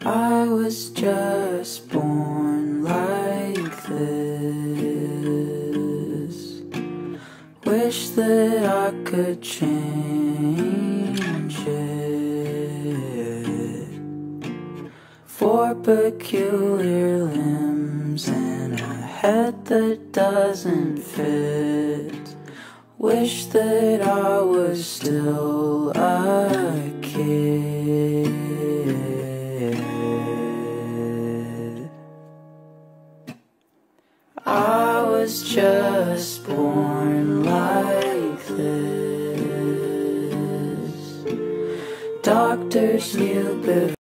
I was just born like this. Wish that I could change it. Four peculiar limbs and a head that doesn't fit. Wish that I was still a kid. I was just born like this. Doctors knew before.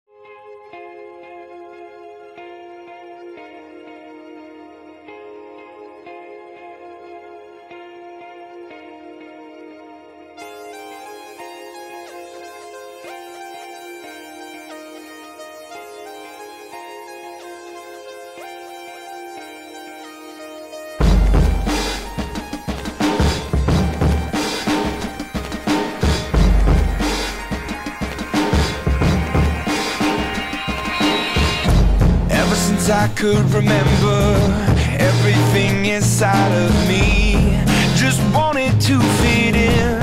I could remember everything inside of me just wanted to fit in.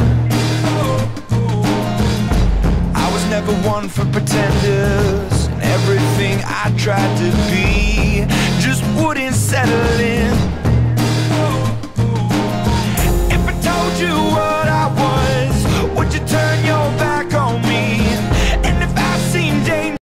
I was never one for pretenders, and everything I tried to